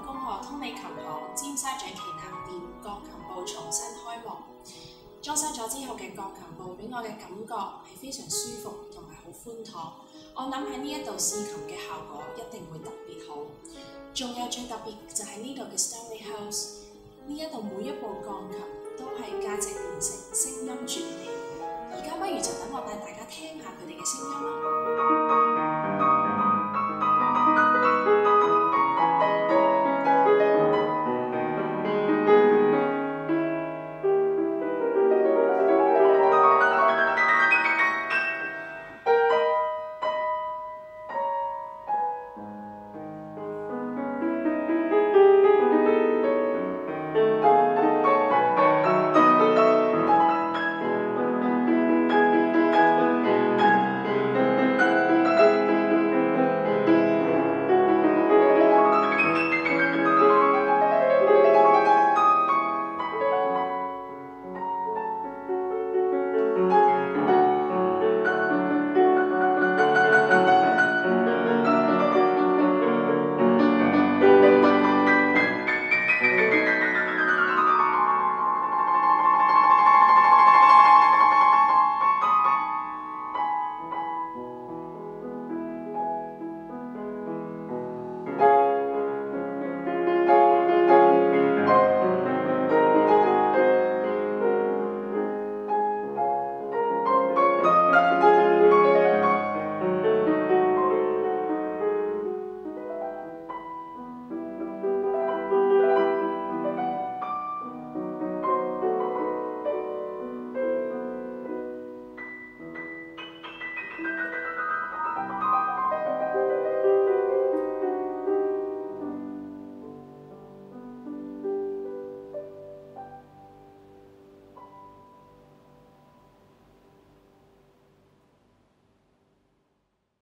公學通利琴行尖沙咀旗艦店鋼琴部重新開幕。裝修咗之後嘅鋼琴部俾我嘅感覺係非常舒服同埋好寬敞，我諗喺呢一度試琴嘅效果一定會特別好。仲有最特別就係呢度嘅 Stanley House， 呢一度每一部鋼琴都係價值連城，聲音絕美。而家不如就等我帶大家聽下佢哋嘅聲音啦。